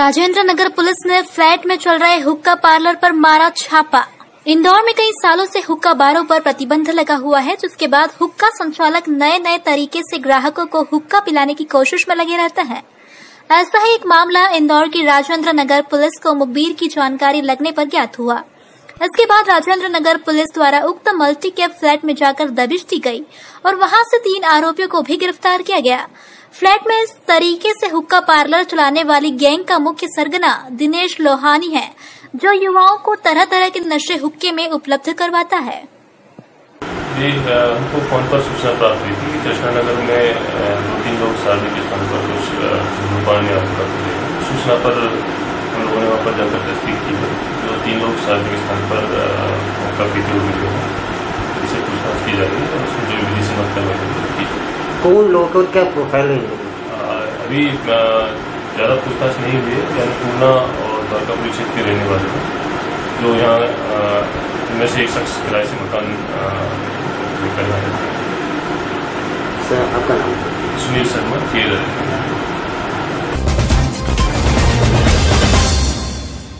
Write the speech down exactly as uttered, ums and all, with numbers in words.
Rajendra Nagar police ने flat में चल रहे हुक्का पार्लर पर मारा छापा। इंदौर में कई सालों से हुक्का बारों पर प्रतिबंध लगा हुआ है, जिसके बाद हुक्का संचालक नए नए तरीके से ग्राहकों को हुक्का पिलाने की कोशिश में लगे रहते हैं। ऐसा ही एक मामला इंदौर की राजेंद्र नगर पुलिस को मुखबिर की जानकारी लगने पर ज्ञात हुआ। इसके बाद राजेंद्र नगर पुलिस द्वारा उक्त मल्टी कैब फ्लैट में जाकर दबिश दी गई और वहां से तीन आरोपियों को भी गिरफ्तार किया गया। फ्लैट में इस तरीके से हुक्का पार्लर चलाने वाली गैंग का मुख्य सरगना दिनेश लोहानी है, जो युवाओं को तरह तरह के नशे हुक्के में उपलब्ध करवाता है। जी, हमको फोन पर सूचना प्राप्त हुई थी कि कृष्णानगर में दो तीन लोग सार्वजनिक स्थान पर कुछ धूम्रपान या हुक्का पी रहे हैं। सूचना पर हम लोगों ने वहाँ पर जाकर तस्दीक की है। जो तीन लोग सार्वजनिक स्थान पर हुक्का पीते हुए मिले हैं, इसे पूछताछ की जा रही है और उसमें जो विधि से मत करवाई। कौन लोग और क्या प्रोफाइल है? अभी ज़्यादा पूछताछ नहीं हुई है। यानी पूर्णा और द्वारकापुरी क्षेत्र के रहने वाले हैं, जो यहाँ इनमें से एक शख्स किराए से मकान लेकर आए। सर, आपका नाम? सुनील शर्मा के